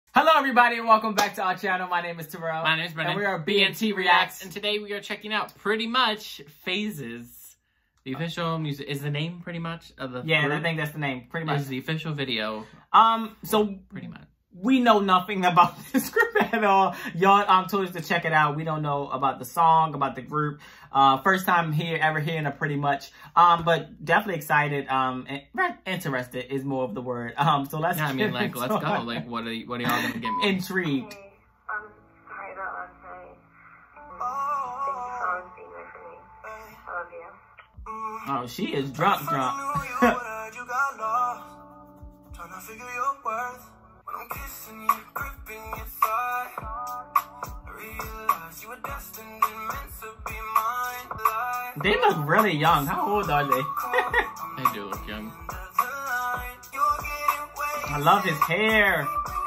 Hello everybody and welcome back to our channel. My name is Terrell. My name is Brennan. And we are BNT Reacts. And today we are checking out Pretty Much Phases. The official music is the name Pretty Much of the Yeah, I think that's the name. Pretty Much. Is the official video. So Pretty Much. We know nothing about this group at all. Y'all told us to check it out. We don't know about the song, about the group. First time ever hearing of Pretty Much. But definitely excited. And interested is more of the word. So let's let's go. Like what are y'all gonna give me? Intrigued. I'm sorry about last night. Thank you for always being there for me. I love you. Oh, she is drunk. I'm kissing you, gripping your thigh. I realize you were destined and meant to be mine. They look really young. How old are they? They do look young. I love his hair.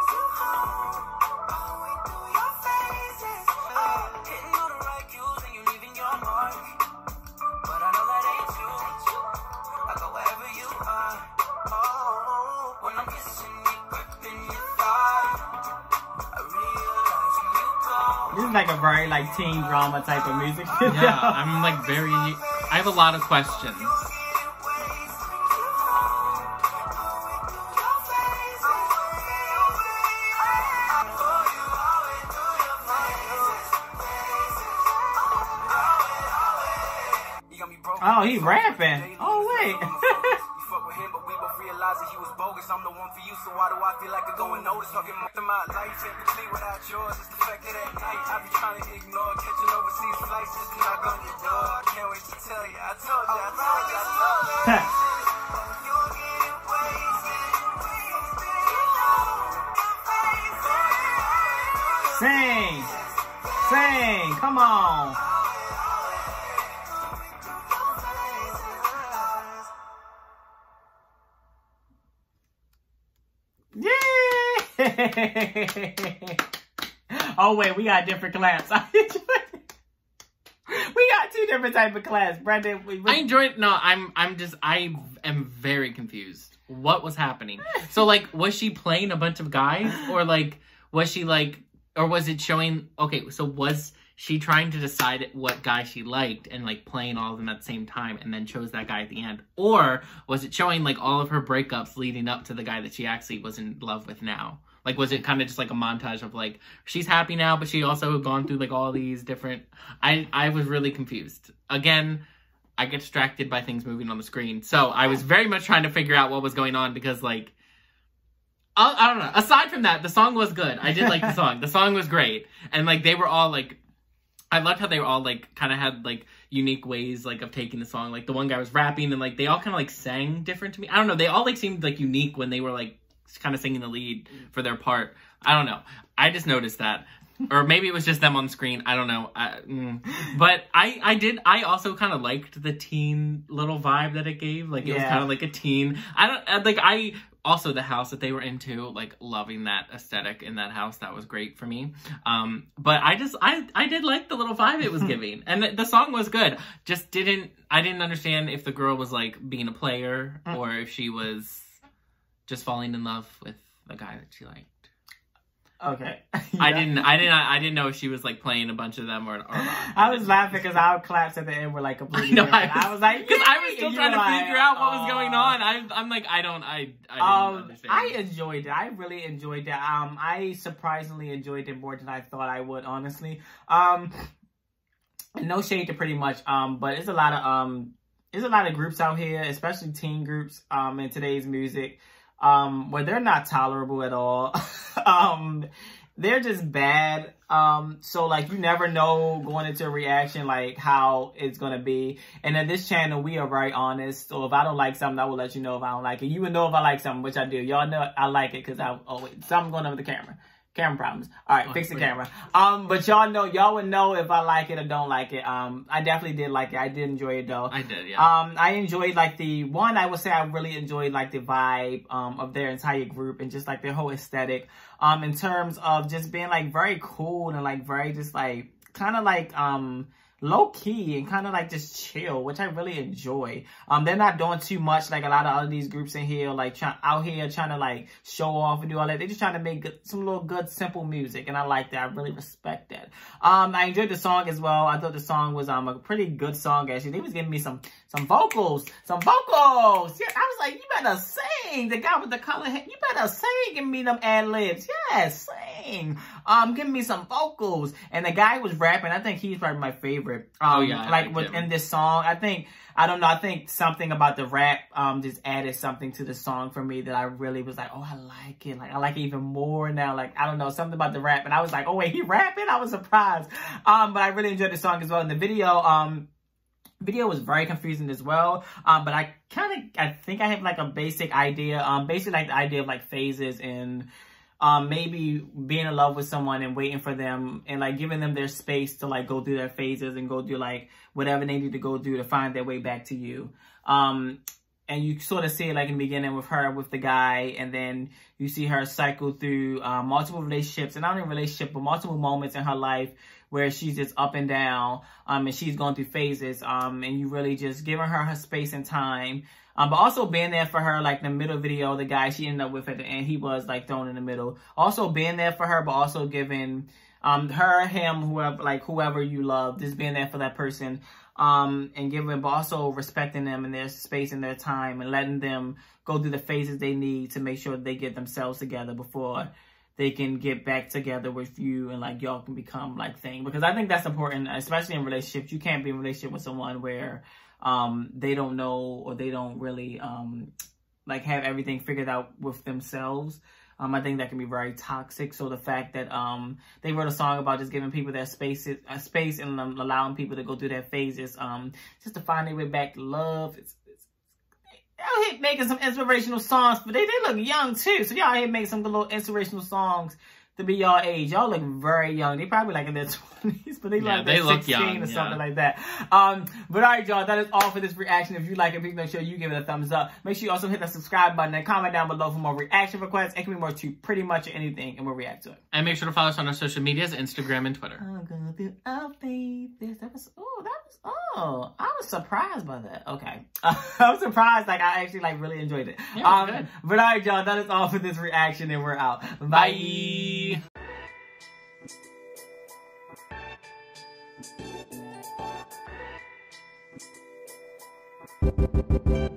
This is like a very teen drama type of music. Yeah, I'm I have a lot of questions. Oh, he rapping. Oh, wait. He was bogus, I'm the one for you, so why do I feel like I go and notice? Talking my life ain't complete without yours. It's the fact that at night I be trying to ignore catching overseas flights just to knock on your door. I can't wait to tell you, I told you, I told you, I told you. Sing, come on. Oh wait, we got different claps. We got two different type of claps, Brendan. I enjoyed it. No, I am very confused. What was happening? So was she playing a bunch of guys, or was she or was it showing? Okay, so was she trying to decide what guy she liked and playing all of them at the same time and then chose that guy at the end? Or was it showing all of her breakups leading up to the guy that she actually was in love with now? Was it kind of just a montage of she's happy now, but she also had gone through all these different... I was really confused. Again, I get distracted by things moving on the screen. So I was very much trying to figure out what was going on because I don't know. Aside from that, the song was good. I did like the song. The song was great. And they were all I loved how they were all kind of had unique ways of taking the song. The one guy was rapping and they all kind of sang different to me. I don't know. They all seemed unique when they were kind of singing the lead for their part. I don't know. I just noticed that. Or maybe it was just them on screen. I don't know. But I also kind of liked the teen little vibe that it gave. It was kind of like a teen. Also, the house that they were into, loving that aesthetic in that house, that was great for me. But I did like the little vibe it was giving. And the song was good. I didn't understand if the girl was, being a player or if she was just falling in love with the guy that she liked. Okay. I didn't know if she was playing a bunch of them or not. I was laughing because our claps at the end were completely different. I was because I was still trying to figure out what was going on. I'm I didn't understand. I enjoyed it. I really enjoyed it. I surprisingly enjoyed it more than I thought I would, honestly. No shade to Pretty Much. But there's a lot of groups out here, especially teen groups, in today's music. Where they're not tolerable at all. They're just bad. So you never know going into a reaction how it's gonna be. And in this channel we are very honest. So if I don't like something, I will let you know if I don't like it. You would know if I like something, which I do. Y'all know I like it because something going on with the camera. Camera problems. All right, fix the camera. But y'all would know if I like it or don't like it. I definitely did like it. I did enjoy it though. I did, yeah. I enjoyed I would say I really enjoyed the vibe of their entire group and just their whole aesthetic. In terms of just being very cool and very just kind of low key and kind of like just chill, which I really enjoy. They're not doing too much like a lot of other these groups in here, like out here trying to like show off and do all that. They're just trying to make some little good, simple music, and I like that. I really respect that. I enjoyed the song as well. I thought the song was a pretty good song actually. They was giving me some vocals. Yeah, I was like, you better sing. The guy with the color hair, you better sing. Give me them ad libs. Yes, sing. Give me some vocals. And the guy was rapping. I think he's probably my favorite. Like within this song, I think something about the rap just added something to the song for me that I really was like, oh, I like it. Like I like it even more now. Like I don't know, something about the rap, and I was like, oh wait, he rapping? I was surprised. But I really enjoyed the song as well. And the video was very confusing as well. But I think I have like a basic idea. Basically like the idea of like phases and maybe being in love with someone and waiting for them and like giving them their space to like go through their phases and go do like whatever they need to go do to find their way back to you. And you sort of see it like in the beginning with her, with the guy, and then you see her cycle through multiple relationships, and not only relationship, but multiple moments in her life where she's just up and down, and she's going through phases, and you really just giving her space and time, but also being there for her, like the middle video, the guy she ended up with at the end, he was like thrown in the middle, also being there for her, but also giving her, him, whoever you love, just being there for that person, and giving, but also respecting them and their space and their time and letting them go through the phases they need to make sure they get themselves together before they can get back together with you and like y'all can become like thing. Because I think that's important, especially in relationships. You can't be in a relationship with someone where they don't know or they don't really like have everything figured out with themselves. I think that can be very toxic. So the fact that they wrote a song about just giving people their space and allowing people to go through their phases, just to find their way back to love. Y'all here making some inspirational songs, but they look young too. So y'all here making some little inspirational songs to be y'all age. Y'all look very young. They probably like in their 20s, but they like they're 16 young, or something like that. But all right, y'all, that is all for this reaction. If you like it, please make sure you give it a thumbs up. Make sure you also hit that subscribe button and comment down below for more reaction requests. It can be more to pretty much anything, and we'll react to it. And make sure to follow us on our social medias, Instagram and Twitter. I'm gonna do I was surprised by that. Okay. I was surprised. Like, I actually, like, really enjoyed it. Yeah, good. But all right, y'all, that is all for this reaction, and we're out. Bye. Bye.